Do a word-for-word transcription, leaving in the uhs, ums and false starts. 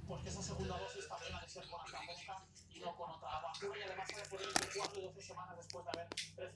pues que esa segunda dosis también ha de ser con AstraZeneca y no con otra vacuna, y además ha de poner entre cuatro y doce semanas después de haber recibido